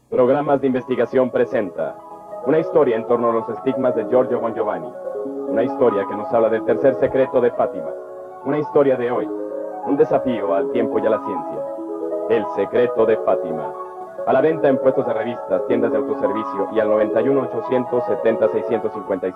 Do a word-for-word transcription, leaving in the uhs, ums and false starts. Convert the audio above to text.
Programas de Investigación presenta una historia en torno a los estigmas de Giorgio Bon Giovanni. Una historia que nos habla del tercer secreto de Fátima. Una historia de hoy. Un desafío al tiempo y a la ciencia. El secreto de Fátima. A la venta en puestos de revistas, tiendas de autoservicio y al noventa y uno, ochocientos setenta, seiscientos cincuenta y